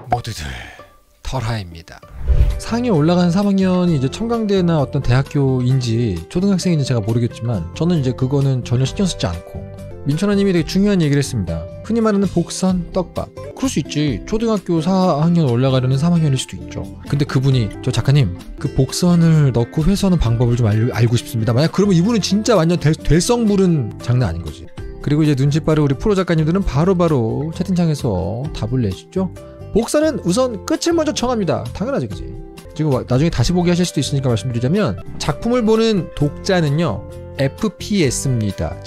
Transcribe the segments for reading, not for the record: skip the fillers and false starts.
모두들 털하입니다. 상위에 올라가는 3학년이 이제 청강대나 어떤 대학교인지 초등학생인지 제가 모르겠지만 저는 이제 그거는 전혀 신경 쓰지 않고 민천아님이 되게 중요한 얘기를 했습니다. 흔히 말하는 복선 떡밥. 그럴 수 있지. 초등학교 4학년 올라가려는 3학년일 수도 있죠. 근데 그분이 저 작가님 그 복선을 넣고 회수하는 방법을 좀 알고 싶습니다. 만약 그러면 이분은 진짜 완전 될성 부른 장난 아닌 거지. 그리고 이제 눈치 빠른 우리 프로 작가님들은 바로바로 채팅창에서 답을 내시죠. 복선은 우선 끝을 먼저 정합니다. 당연하지, 그지? 지금 나중에 다시 보기 하실 수도 있으니까 말씀드리자면 작품을 보는 독자는요 FPS입니다.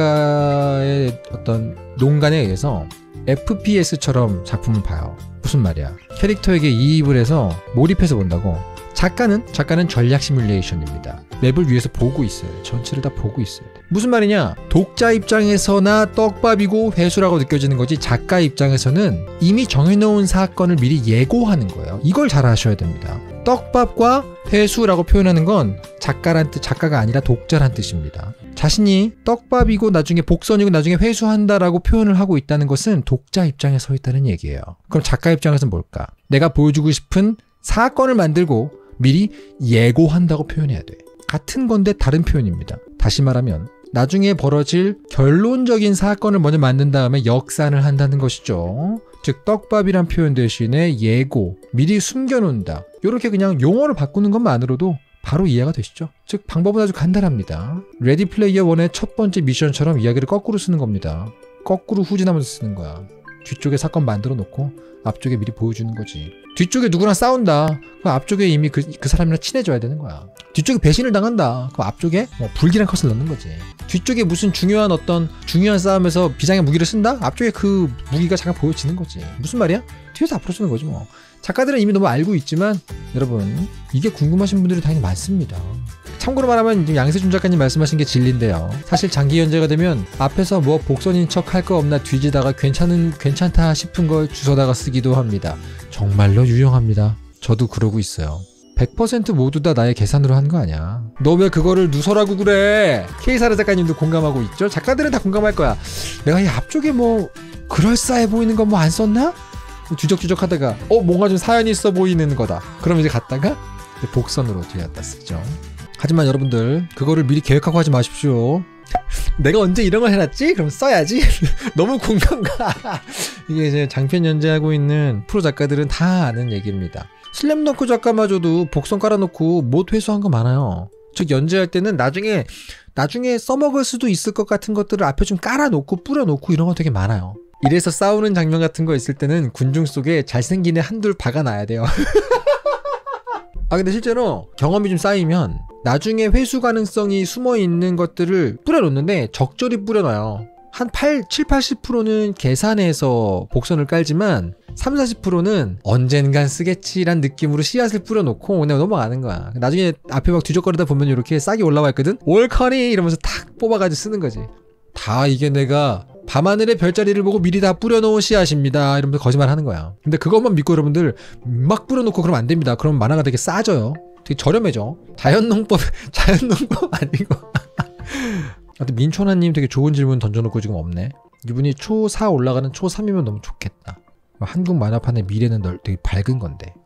작가의 어떤 농간에 의해서 FPS처럼 작품을 봐요. 무슨 말이야? 캐릭터에게 이입을 해서 몰입해서 본다고. 작가는 전략 시뮬레이션입니다. 맵을 위에서 보고 있어요. 전체를 다 보고 있어요. 무슨 말이냐? 독자 입장에서나 떡밥이고 회수라고 느껴지는 거지 작가 입장에서는 이미 정해놓은 사건을 미리 예고하는 거예요. 이걸 잘 아셔야 됩니다. 떡밥과 회수라고 표현하는 건 작가가 아니라 독자란 뜻입니다. 자신이 떡밥이고 나중에 복선이고 나중에 회수한다라고 표현을 하고 있다는 것은 독자 입장에 서 있다는 얘기예요. 그럼 작가 입장에서는 뭘까? 내가 보여주고 싶은 사건을 만들고 미리 예고한다고 표현해야 돼. 같은 건데 다른 표현입니다. 다시 말하면 나중에 벌어질 결론적인 사건을 먼저 만든 다음에 역산을 한다는 것이죠. 즉 떡밥이란 표현 대신에 예고, 미리 숨겨놓는다. 이렇게 그냥 용어를 바꾸는 것만으로도 바로 이해가 되시죠? 즉 방법은 아주 간단합니다. 레디 플레이어 1의 첫 번째 미션처럼 이야기를 거꾸로 쓰는 겁니다. 거꾸로 후진하면서 쓰는 거야. 뒤쪽에 사건 만들어 놓고 앞쪽에 미리 보여주는 거지. 뒤쪽에 누구랑 싸운다. 그럼 앞쪽에 이미 그 사람이랑 친해져야 되는 거야. 뒤쪽에 배신을 당한다. 그럼 앞쪽에 불길한 컷을 넣는 거지. 뒤쪽에 무슨 중요한 싸움에서 비장의 무기를 쓴다? 앞쪽에 그 무기가 잠깐 보여지는 거지. 무슨 말이야? 뒤에서 앞으로 쓰는 거지 뭐. 작가들은 이미 너무 알고 있지만 여러분 이게 궁금하신 분들이 당연히 많습니다. 참고로 말하면 지금 양세준 작가님 말씀하신 게 진리인데요. 사실 장기 연재가 되면 앞에서 뭐 복선인 척 할 거 없나 뒤지다가 괜찮다 싶은 걸 주워다가 쓰기도 합니다. 정말로 유용합니다. 저도 그러고 있어요. 100% 모두 다 나의 계산으로 한 거 아니야. 너 왜 그거를 누설하고 그래? K사라 작가님도 공감하고 있죠? 작가들은 다 공감할 거야. 내가 이 앞쪽에 뭐 그럴싸해 보이는 거 뭐 안 썼나? 주적주적 하다가 뭔가 좀 사연이 있어 보이는 거다. 그럼 이제 갔다가 복선으로 뒤에 갖다 쓰죠. 하지만 여러분들 그거를 미리 계획하고 하지 마십시오. 내가 언제 이런 걸 해놨지? 그럼 써야지. 너무 공감가. 이게 이제 장편 연재하고 있는 프로 작가들은 다 아는 얘기입니다. 슬램덩크 작가마저도 복선 깔아놓고 못 회수한 거 많아요. 즉 연재할 때는 나중에 써먹을 수도 있을 것 같은 것들을 앞에 좀 깔아놓고 뿌려놓고 이런 거 되게 많아요. 이래서 싸우는 장면 같은 거 있을 때는 군중 속에 잘생긴 애 한둘 박아놔야 돼요. 근데 실제로 경험이 좀 쌓이면 나중에 회수 가능성이 숨어있는 것들을 뿌려놓는데 적절히 뿌려놔요. 한 70-80%는 계산해서 복선을 깔지만 30-40%는 언젠간 쓰겠지란 느낌으로 씨앗을 뿌려놓고 그냥 넘어가는 거야. 나중에 앞에 막 뒤적거리다 보면 이렇게 싹이 올라와 있거든? 올커니 이러면서 탁 뽑아가지고 쓰는 거지. 다 이게 내가 밤하늘의 별자리를 보고 미리 다 뿌려놓은 씨앗입니다 이러면서 거짓말 하는 거야. 근데 그것만 믿고 여러분들 막 뿌려놓고 그러면 안 됩니다. 그럼 만화가 되게 싸져요. 되게 저렴해져. 자연농법 아니고. 민초나님 되게 좋은 질문 던져놓고 지금 없네. 이분이 초4 올라가는 초3이면 너무 좋겠다. 한국 만화판의 미래는 되게 밝은 건데.